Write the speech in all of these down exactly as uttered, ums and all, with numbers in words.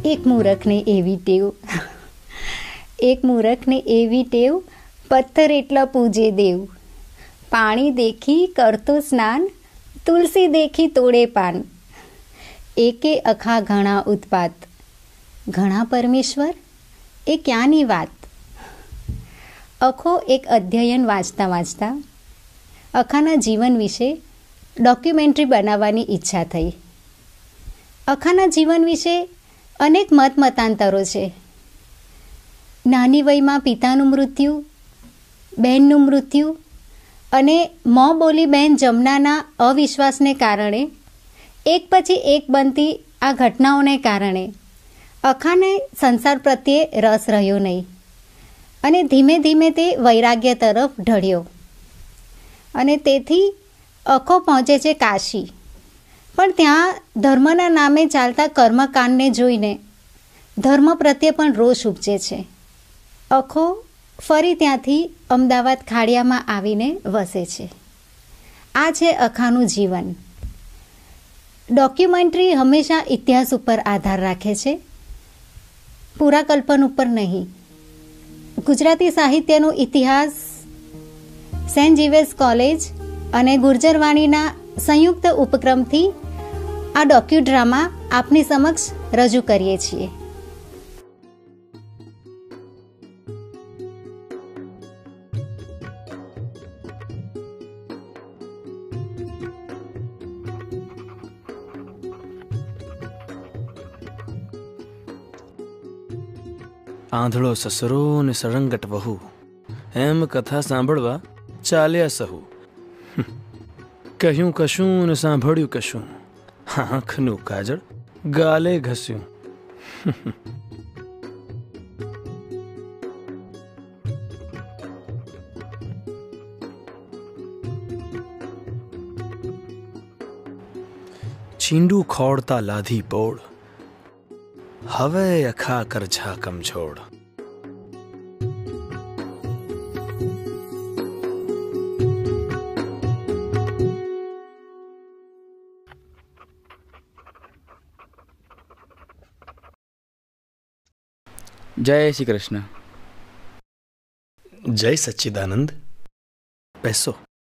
એક મૂરખને એવી ટેવ એક મૂરખને એવી ટેવ પથ્થર એટલા પૂજે દેવ. પાણી દેખી કરતો સ્નાન, તુલસી દેખી તોડે પાન. એકે અખા ઘણા ઉત્પાત, ઘણા પરમેશ્વર એ ક્યાંની વાત. અખો એક અધ્યયન વાંચતા વાંચતા અખાના જીવન વિશે ડોક્યુમેન્ટરી બનાવવાની ઈચ્છા થઈ. અખાના જીવન વિશે અનેક મત મતાંતરો છે. નાની વયમાં પિતાનું મૃત્યુ, બહેનનું મૃત્યુ અને મોં બોલી બહેન જમનાના અવિશ્વાસને કારણે એક પછી એક બનતી આ ઘટનાઓને કારણે અખાને સંસાર પ્રત્યે રસ રહ્યો નહીં અને ધીમે ધીમે તે વૈરાગ્ય તરફ ઢળ્યો અને તેથી અખો પહોંચે છે કાશી. પણ ત્યાં ધર્મના નામે ચાલતા કર્મકાંડને જોઈને ધર્મ પ્રત્યે પણ રોષ ઉપજે છે. અખો ફરી ત્યાંથી અમદાવાદ ખાડિયામાં આવીને વસે છે. આ છે અખાનું જીવન. ડોક્યુમેન્ટરી હંમેશા ઇતિહાસ ઉપર આધાર રાખે છે, પુરાકલ્પન ઉપર નહીં. ગુજરાતી સાહિત્યનો ઇતિહાસ સેન્ટ ઝેવિયર્સ કોલેજ અને ગુર્જરવાણીના સંયુક્ત ઉપક્રમથી આ ડોક્યુડ્રામા આપની સમક્ષ રજૂ કરીએ છીએ. આંધળો સસરો ને સળંગટ વહુ, એમ કથા સાંભળવા ચાલ્યા સહુ. કહ્યું કશું ને સાંભળ્યું કશું, આંખનું કાજળ ગાલે ઘસ્યું. ચીંડું ખોડતા લાધી બોળ, હવે અખા કરજા કમજોડ. જય શ્રી કૃષ્ણ. જય સચ્ચિદાનંદ. બેસો.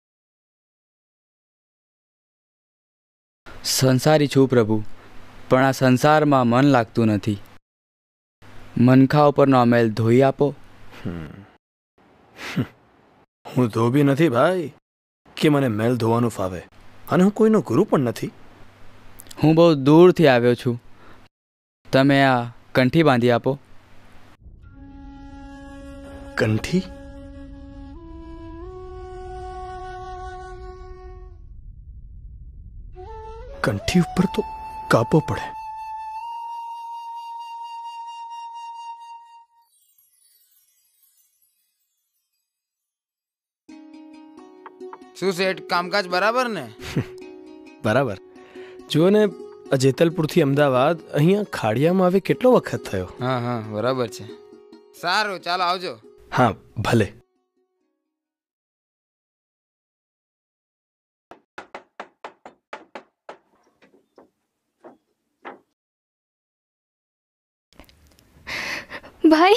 સંસારી છું પ્રભુ, પણ આ સંસારમાં મન લાગતું નથી. મનખા ઉપરનો અમેલ ધોઈ આપો. હું ધોબી નથી ભાઈ કે મને મેલ ધોવાનું ફાવે, અને હું કોઈનો ગુરુ પણ નથી. હું બહુ દૂરથી આવ્યો છું. તમે આ કંઠી બાંધી આપો. કંઠી? કંઠી ઉપર તો કાપો પડે. શું શેઠ, કામકાજ બરાબર ને? બરાબર. જુઓ ને, જેતલપુરથી અમદાવાદ અહીંયા ખાડિયામાં આવે કેટલો વખત થયો. હા હા બરાબર છે. સારું, ચાલો આવજો. હા ભલે. ભાઈ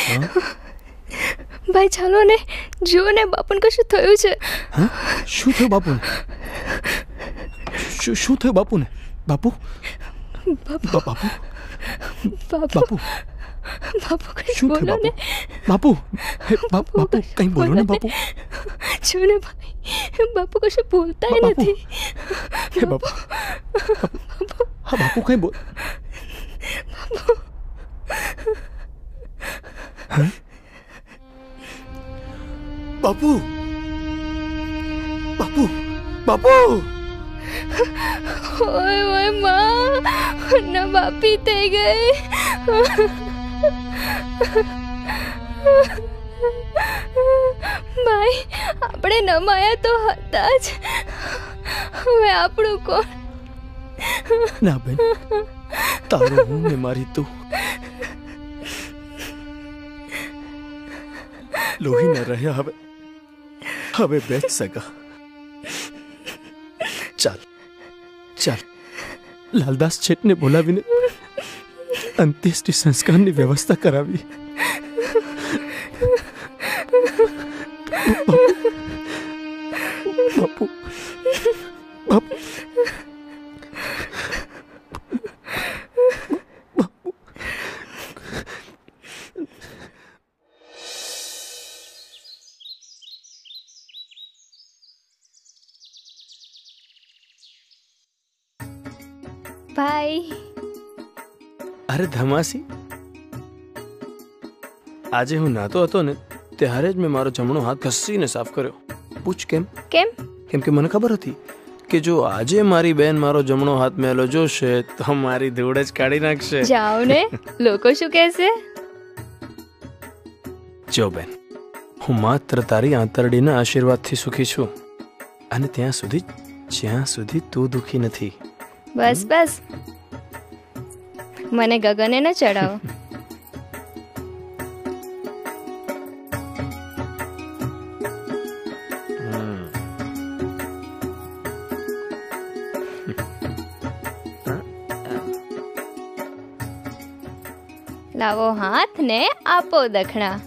ભાઈ ચાલો ને, જુઓ ને બાપુને કશું થયું છે. શું થયું બાપુને? શું શું થયું બાપુને? બાપુ બાપુ બાપુ બાપુ શું થયું બાપુ? બાપુ બાપુ કંઈ બોલો ને બાપુ. જો ને ભાઈ, બાપુ કશું બોલતા નથી. બાપુ હા બાપુ કંઈ બોલ. બાપુ બાપુ બાપુ ઓય ઓય માં, ના બાપી થઈ ગઈ. ભાઈ, આપણે નમાયા તો હતા જ, હવે આપણું કોણ? ના બેન, તારો હું ને મારી તું. લોહી ન રહ્યા હવે, હવે બે જ સગા. ચાલ ચાલ, લાલદાસ છેટને બોલાવીને અંત્યેષ્ટિ સંસ્કારની વ્યવસ્થા કરાવી. બાપુ બાપુ ભાઈ. અરે ધમાસી, આજે હું નાતો હતો ને ત્યારે જ મેં મારો જમણો હાથ ઘસીને સાફ કર્યો. પૂછ કેમ? કેમ? કેમ કે મને ખબર હતી કે જો આજે મારી બેન મારો જમણો હાથ મેલો જોશે તો મારી ધૂળ જ કાઢી નાખશે. જાઓ ને, લોકો શું કહેશે? જો બેન, હું માત્ર તારી આંતરડીના આશીર્વાદથી સુખી છું, અને ત્યાં સુધી જ્યાં સુધી તું દુખી નથી. બસ બસ, મને ગગને ન ચડાવો. લાવો હાથ ને આપો દખણા.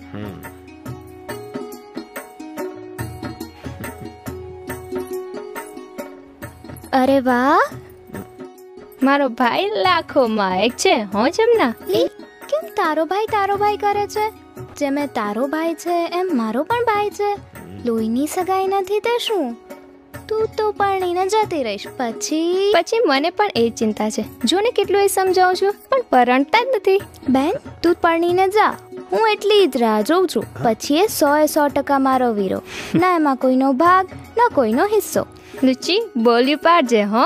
અરે વાહ, મારો ભાઈ લાખો માયક છે. હો જમના, કેમ તારો ભાઈ તારો ભાઈ કરે છે? જેમ તારો ભાઈ છે એમ મારો પણ ભાઈ છે. લોહીની સગાઈ નથી તે શું? તું તો પરણીને જતી રહીશ પછી પછી મને પણ એ ચિંતા છે. જો ને કેટલું એ સમજાવું છું પણ પરણતા જ નથી. બેન, તું પરણીને જા, હું એટલી જ રાહ જોઉં છું. પછી એ સો એ સો ટકા મારો વીરો. ના એમાં કોઈનો ભાગ ના કોઈનો હિસ્સો. લુચી, બોલ્યું પાડજે. હો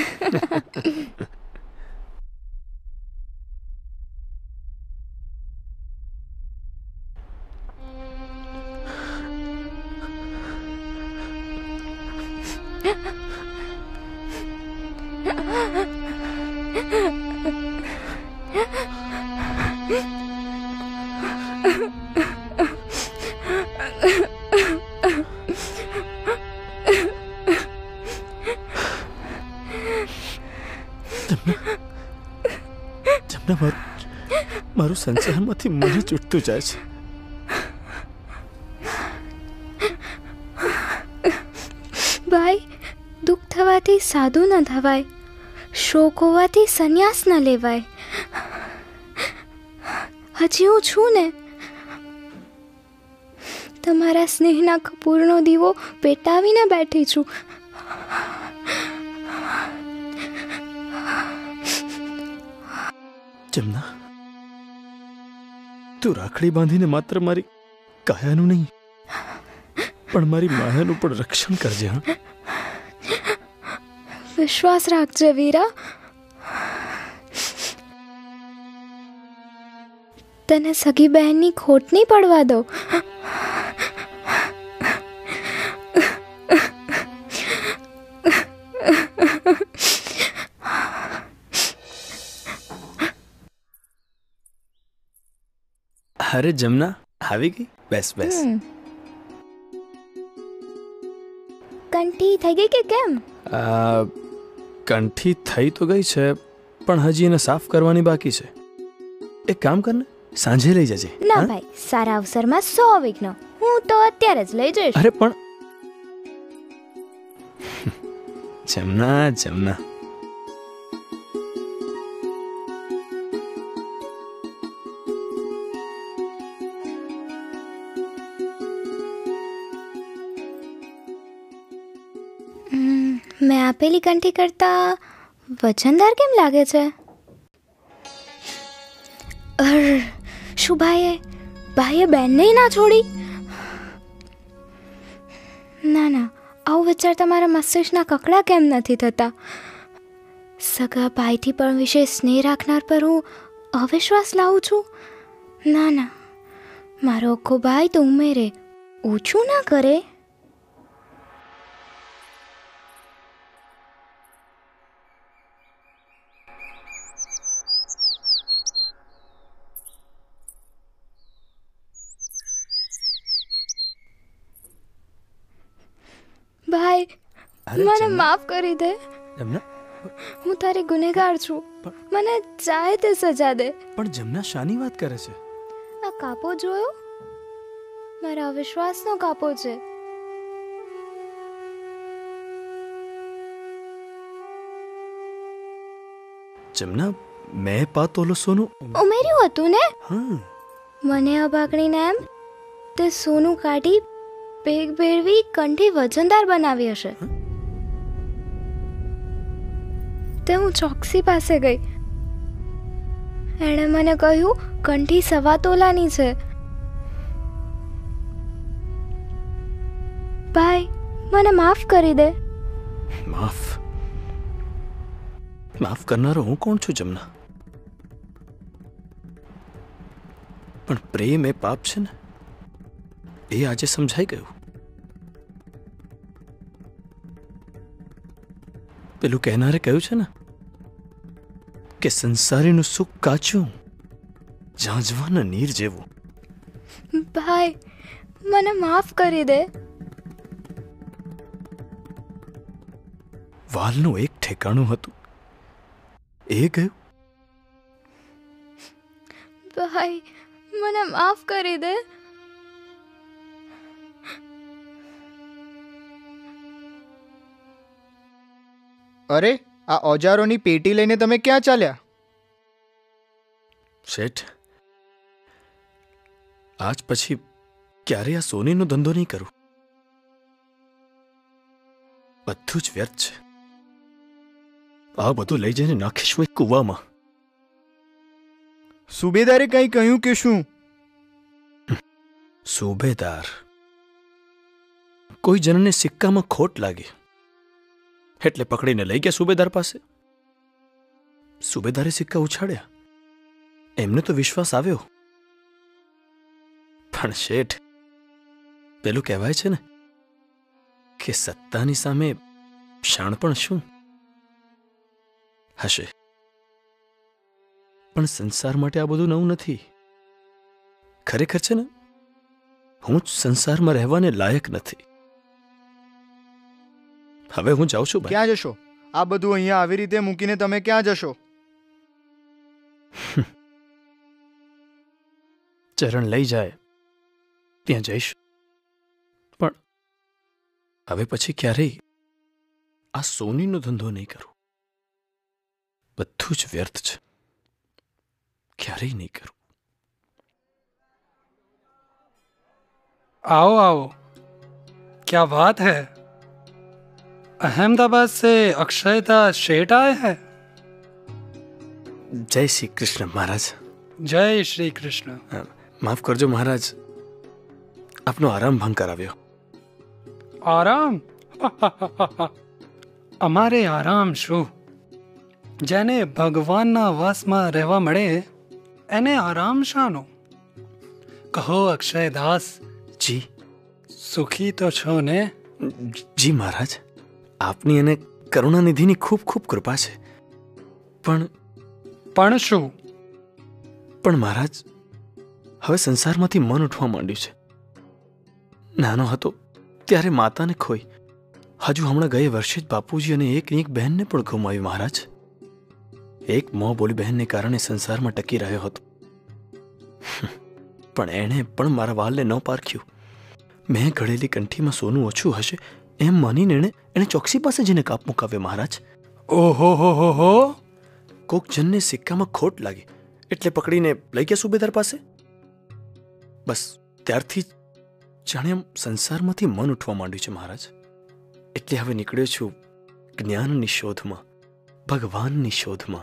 મારું સંસારમાંથી મને છૂટતું જાય છે. ભાઈ, દુઃખ થવાથી સાધુ ન થવાય, શોક હોવાથી સંન્યાસ ન લેવાય. હજી હું છું ને, તમારા સ્નેહના કપૂરનો દીવો પેટાવીને બેઠી છું. જમના, તું રાખડી બાંધીને માત્ર મારી કાયાનું નહીં પણ મારી માયાનું પણ રક્ષણ કરજે. હા, વિશ્વાસ રાખજે વીરા. તને સગી બહેનની ખોટ નહીં પડવા દો. અરે જમના, આવી ગઈ? બેસ બેસ. કંઠી થઈ ગઈ કે કેમ? કંઠી થઈ તો ગઈ છે પણ હજી એને સાફ કરવાની બાકી છે. એક કામ કર ને, સાંજે લઈ જજે. ના ભાઈ, સારા અવસરમાં સો વિઘ્ન. હું તો અત્યારે જ લઈ જઈશ. અરે પણ જમના જમના મેં આપેલી કંઠી કરતા વજનદાર કેમ લાગે છે? અર શું ભાઈએ ભાઈએ બેનને ના છોડી? ના ના, આવું વિચારતા મારા મસ્તિષ્કના કકડા કેમ નથી થતા? સગા ભાઈથી પણ વિશેષ સ્નેહ રાખનાર પર હું અવિશ્વાસ લાવું છું? ના ના, મારો આખો ભાઈ તો ઉમેરે ઓછું ના કરે. ભાઈ, મને માફ કરી દે. જમના, હું તારી ગુનેગાર છું. મને ચાહે તે સજા દે. પણ જમના શાની વાત કરે છે? આ કાપો જોયો? મારા અવિશ્વાસનો કાપો છે. જમના, મેં પાતોલો સોનું ઉમેર્યું હતું ને? હા. મને અભાગણીને એમ તે સોનું કાઢી ભેગ ભેળવી કંઠી વજનદાર બનાવી હશે. તે હું ચોકસી પાસે ગઈ. એણે મને કહ્યું કંઠી સવા તોલાની છે. ભાઈ, મને માફ કરી દે. માફ માફ કરનારો હું કોણ છું જમના? પણ પ્રેમ એ પાપ છે ને, એ આજે સમજાઈ ગયું. પેલું કહેનારે કહ્યું છે ને કે સંસારીનું સુખ કાચું, ઝાંઝવાના નીર જેવું. ભાઈ, મને માફ કરી દે. વાલનું એક ઠેકાણું હતું, એ ગયું. ભાઈ, મને માફ કરી દે. અરે, આ ઓજારોની પેટી લઈને તમે ક્યાં ચાલ્યા? શેઠ, આજ પછી ક્યારે આ સોનીનો ધંધો નહીં કરું. બધું જ વ્યર્થ છે. આ બધું લઈ જઈને નાખીશ હું એક કૂવામાં. સુબેદારે કંઈ કહ્યું કે શું? સુબેદાર, કોઈ જણને સિક્કામાં ખોટ લાગી એટલે પકડીને લઈ ગયા સુબેદાર પાસે. સુબેદારે સિક્કા ઉછાળ્યા. એમને તો વિશ્વાસ આવ્યો. પણ શેઠ, પેલું કહેવાય છે ને કે સત્તાની સામે શાણપણ શું હશે. પણ સંસાર માટે આ બધું નવું નથી. ખરેખર છે ને, હું જ સંસારમાં રહેવાને લાયક નથી. હવે હું જાઉં છું. ક્યાં જશો? આ બધું અહીંયા આવી રીતે મૂકીને તમે ક્યાં જશો? ચરણ લઈ જાય ત્યાં જઈશ. પણ હવે પછી ક્યારેય આ સોનીનો ધંધો નહીં કરું. બધું જ વ્યર્થ છે. ક્યારેય નહીં કરું. आओ आओ, क्या बात है? अहमदाबाद से अक्षयता शेठ आए हैं. જય શ્રી કૃષ્ણ મહારાજ. जय श्री कृष्ण. માફ કરજો મહારાજ, આપનો આરામ ભંગ કરાવ્યો. આરામ? અમારે આરામ શું? જેને ભગવાનના વાસમાં રહેવા મળે એને આરામ શાનો? કહો અક્ષયદાસ, જી સુખી તો છો ને? જી મહારાજ, આપની અને કરુણાનિધિની ખૂબ ખૂબ કૃપા છે. પણ પણ શું? પણ મહારાજ, હવે સંસારમાંથી મન ઉઠવા માંડ્યું છે. નાનો હતો ત્યારે માતાને ખોઈ, હજુ હમણાં ગયે વર્ષે જ બાપુજી અને એક એક બહેનને પણ ગુમાવી મહારાજ. એક મોં બોલી બહેનને કારણે સંસારમાં ટકી રહ્યો હતો. પણ એણે પણ મારા વાલને ન પારખ્યું. મેં ઘડેલી કંઠીમાં સોનું ઓછું હશે એમ માનીને એણે એણે ચોકસી પાસે જઈને કાપ મુકાવ્યો મહારાજ. ઓહો હો હો હો! કોક જણને સિક્કામાં ખોટ લાગી એટલે પકડીને લઈ ગયા સુબેદાર પાસે. બસ ત્યારથી જાણે આમ સંસારમાંથી મન ઉઠવા માંડ્યું છે મહારાજ. એટલે હવે નીકળ્યો છું જ્ઞાનની શોધમાં, ભગવાનની શોધમાં.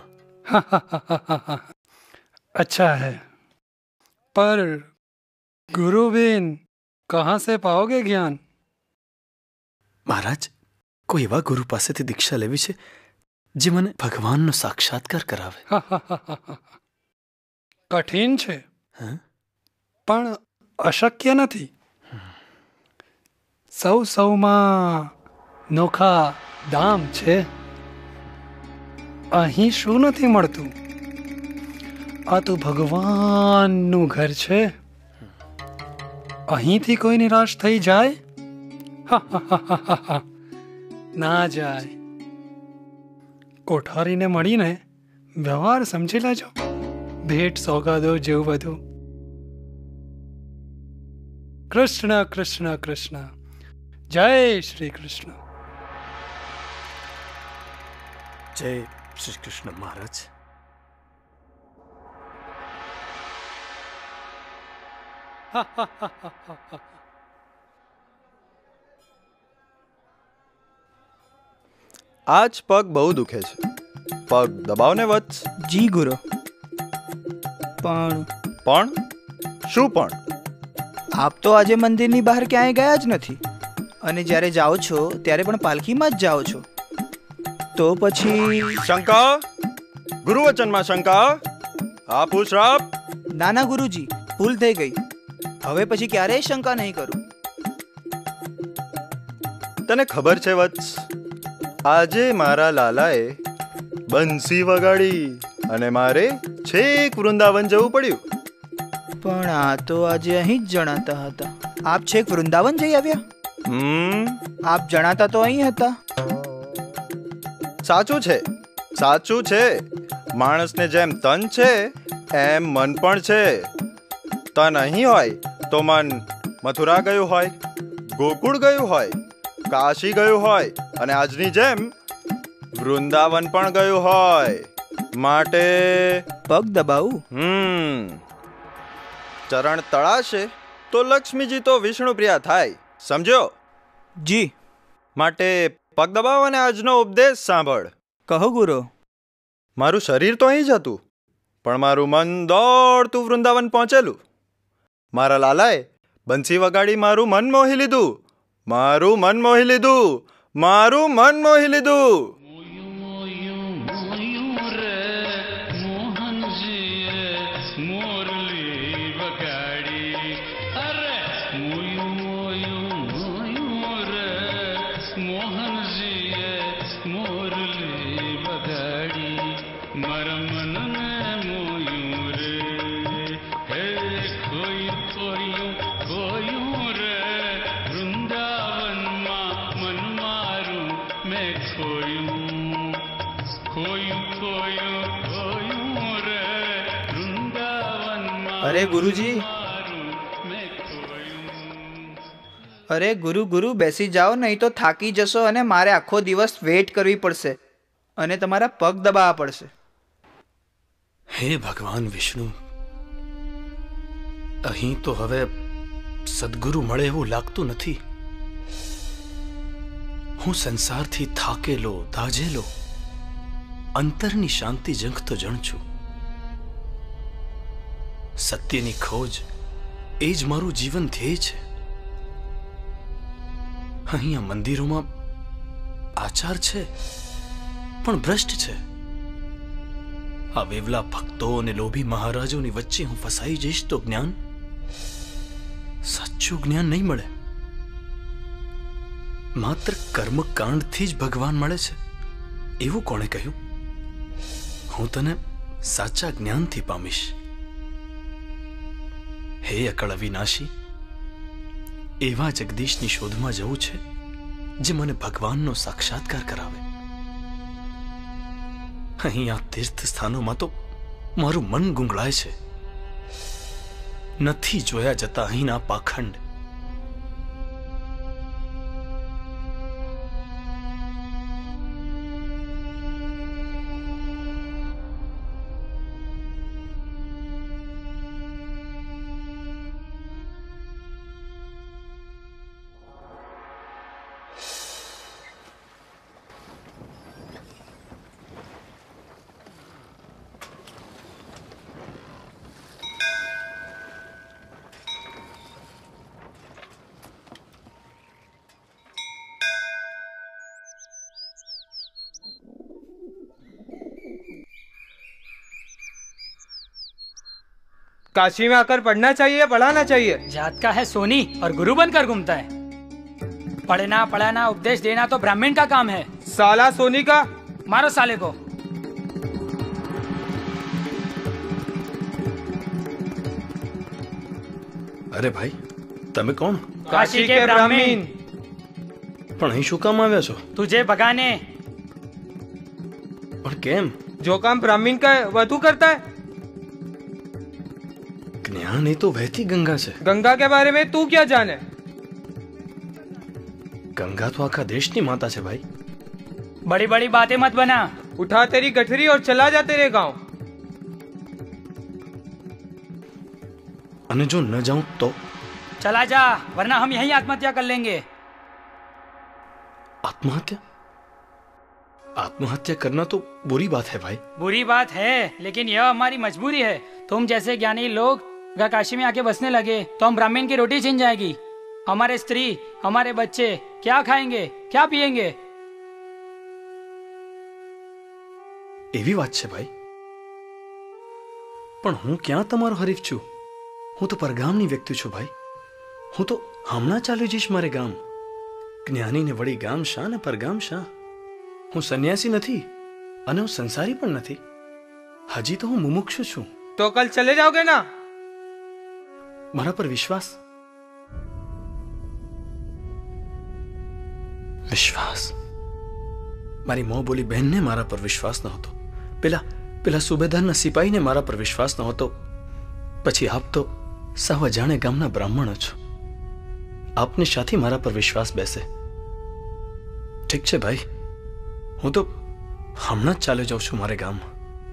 अच्छा है, पर गुरुबेन कहाँ से पाओगे ज्ञान? મહારાજ, કોઈ એવા ગુરુ પાસેથી દીક્ષા લેવી છે જે મને ભગવાનનો સાક્ષાત્કાર કરાવે. કઠિન છે હા, પણ અશક્ય નથી. સૌ સૌમાં નોખા દામ છે. અહીં શું નથી મળતું? આ તો ભગવાનનું ઘર છે. અહીંથી કોઈ નિરાશ થઈ જાય? ના જાય. કોઠારીને મળીને વ્યવહાર સમજી લેજો. ભેટ સોગાદો જેવું બધું. કૃષ્ણ કૃષ્ણ કૃષ્ણ. જય શ્રી કૃષ્ણ. જય શ્રી કૃષ્ણ મહારાજ. આજ પગ બહુ દુખે છે. પગ દબાવને વત્સ. જી ગુરુ. પણ પણ શું પણ? આપ તો આજે મંદિરની બહાર ક્યાંય ગયા જ નથી, અને જ્યારે જાઓ છો ત્યારે પણ પાલખીમાં જ જાઓ છો. તો પછી શંકા, ગુરુવચનમાં શંકા, આપું શ્રાપ. નાના ગુરુજી, ભૂલ થઈ ગઈ. હવે પછી ક્યારેય શંકા નહીં કરું. તને ખબર છે વત્સ, આજે મારા લાલાએ બંસી વગાડી અને મારે છેક વૃંદાવન જવું પડ્યું. પણ આ તો આજે અહીં જ જણાતા હતા. આપ છેક વૃંદાવન જઈ આવ્યા? હમ આપ જણાતા તો અહીં હતા. સાચું છે, સાચું છે. માણસને જેમ તન છે એમ મન પણ છે. તન અહીં હોય તો મન મથુરા ગયું હોય, ગોકુળ ગયું હોય, કાશી ગયું હોય, અને આજની જેમ વૃંદાવન પણ ગયું હોય. માટે પગ દબાવું? હમ ચરણ તળાશે તો લક્ષ્મીજી તો વિષ્ણુ પ્રિયા થાય, સમજ્યો? જી. માટે પગ દબાવ અને આજનો ઉપદેશ સાંભળ. કહો ગુરુ. મારું શરીર તો અહીં જ હતું, પણ મારું મન દોડતું વૃંદાવન પહોંચેલું. મારા લાલાએ બંસી વગાડી મારું મન મોહી લીધું. મારું મન મોહી લીધું. મારું મન મોહી લીધું. અરે ગુરુજી, અરે ગુરુ ગુરુ બેસી જાઓ, નહીં તો થાકી જશો અને મારે આખો દિવસ વેઇટ કરવી પડશે અને તમારા પગ દબાવવા પડશે. હે ભગવાન વિષ્ણુ, અહીં તો હવે સદગુરુ મળે એવું લાગતું નથી. હું સંસારથી થાકેલો, દાઝેલો, અંતરની શાંતિ ઝંખતો જણ છું. સત્યની ખોજ એ જ મારું જીવન ધ્યેય છે. અહીંયા મંદિરોમાં આચાર છે, પણ ભ્રષ્ટ છે. આ વેવલા ભક્તો અને લોભી મહારાજોની વચ્ચે હું ફસાઈ જઈશ તો જ્ઞાન, સાચું જ્ઞાન નહીં મળે. માત્ર કર્મકાંડથી જ ભગવાન મળે છે એવું કોણે કહ્યું? હું તને સાચા જ્ઞાનથી પામીશ. હે અકળ અવિનાશી, એવા જગદીશની શોધમાં જવું છે જે મને ભગવાનનો સાક્ષાત્કાર કરાવે. અહીં આ તીર્થ સ્થાનોમાં તો મારું મન ગુંગળાય છે. નથી જોયા જતા અહીંના પાખંડ. काशी में आकर पढ़ना चाहिए पढ़ाना चाहिए? जात का है सोनी और गुरु बनकर घूमता है. पढ़ना पढ़ाना उपदेश देना तो ब्राह्मण का काम है. साला सोनी का मारो साले को. અરે ભાઈ, તમે કોણ? काशी के ब्राह्मण. પણ અહીં શું કામ આવ્યા છો? तुझे भगाने. કેમ? जो काम ब्राह्मण का है वह तू करता है? ज्ञान ये तो बहती गंगा से। गंगा के बारे में तू क्या जाने? गंगा तो आखा देश की माता है भाई। बड़ी बड़ी बातें मत बना। उठा तेरी गठरी और चला जा तेरे गांव। अने जो न जाऊं तो? चला जा, वरना हम यहीं आत्महत्या कर लेंगे। आत्महत्या? आत्महत्या करना तो बुरी बात है भाई। बुरी बात है, लेकिन यह हमारी मजबूरी है। तुम जैसे ज्ञानी लोग अगर काशी में आके बसने लगे तो हम ब्राह्मण की रोटी छिन जाएगी। हमारे स्त्री, हमारे बच्चे क्या खाएंगे, क्या पिएंगे? एवी बात छे भाई। पण हूँ क्या तमारो हरीफ छू? हूँ तो परगामनी व्यक्ति छू भाई। हूँ तो हमना चाली जईश मारे गाम। ज्ञानी ने वड़ी गाम शा ने परगाम शा। हूँ सन्यासी नहीं अने हूँ संसारी पण नहीं। हजी तो हूँ मुमुक्षु छू। तो कल चले जाओगे ना? मारा पर विश्वास विश्वास मारी मोह बोली बहन ने मारा पर विश्वास न होतो। पेला पेला सूबेदार ना सिपाही ने मारा पर विश्वास न होतो। पछी आप तो साव जाने गामना ब्राह्मण छो। आपने साथी मारा पर विश्वास बेसे। ठीक छे भाई, हूँ तो हमना ज चाले जाऊं छू मारे गाम।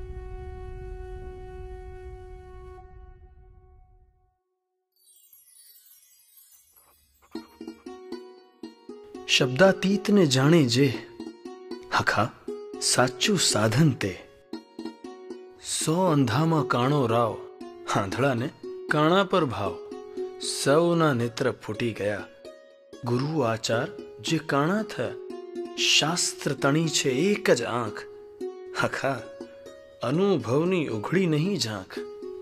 शब्दातीत ने जाने जे हखा साचू साधन ते। सौ अंधा में काणो राव, आंधड़ा ने काणा पर भाव। सौना नेत्र फूटी गया, गुरु आचार जे काणा था। शास्त्र तणी छे एक ज आंख, हखा अनुभवनी उघड़ी नहीं झांख।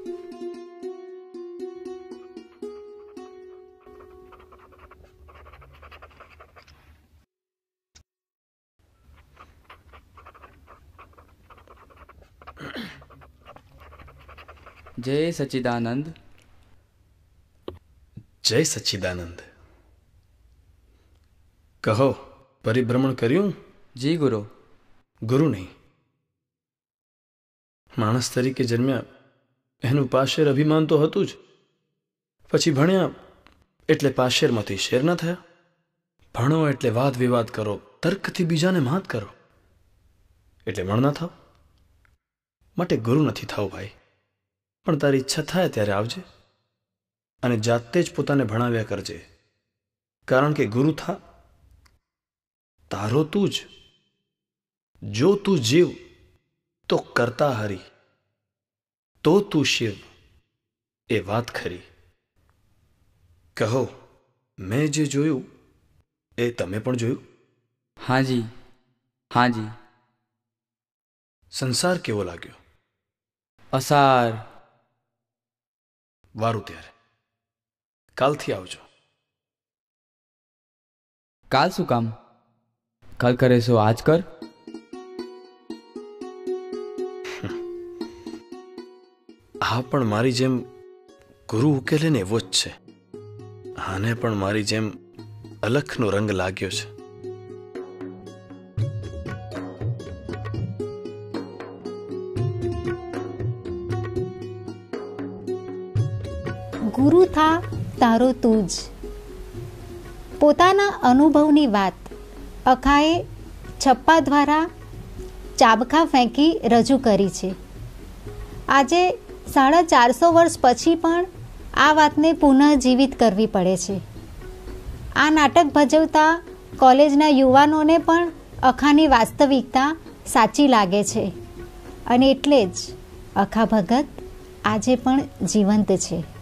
जय सच्चिदानंद। जय सच्चिदानंद। कहो, परिभ्रमण कर्યું? जी गुरु। गुरु नहीं, माणस तरीके जन्म्या એનું પાશેર અભિમાન તો હતું જ। પછી ભણ્યા એટલે પાશેરમાંથી શેર ન થયા। ભણો એટલે વાદ વિવાદ કરો, તર્કથી બીજાને માત કરો, એટલે મણ ના થાવ। માટે ગુરુ નથી થાવ ભાઈ। પણ તારી ઈચ્છા થાય ત્યારે આવજે અને જાતે જ પોતાને ભણાવ્યા કરજે। કારણ કે ગુરુ થા તારો તું જ। જો તું જીવ તો કરતા હરી, તો તું શિવ, એ વાત ખરી। કહો, મેં જે જોયું એ તમે પણ જોયું? हाँ जी, हाँ जी। સંસાર કેવો લાગ્યો? અસાર। વારું ત્યારે કાલથી આવજો। કાલ શું કામ? કાલ કરે સો આજ કર। આ પણ મારી જેમ ગુરુ ઉકેલે ને એવો જ છે। આને પણ મારી જેમ અલખનો રંગ લાગ્યો છે। ગુરુ થા તારો તું જ। પોતાના અનુભવની વાત અખાએ છપ્પા દ્વારા ચાબખા ફેંકી રજૂ કરી છે। આજે સાડા ચારસો વર્ષ પછી પણ આ વાતને પુનઃજીવિત કરવી પડે છે। આ નાટક ભજવતા કોલેજના યુવાનોને પણ અખાની વાસ્તવિકતા સાચી લાગે છે અને એટલે જ અખા ભગત આજે પણ જીવંત છે।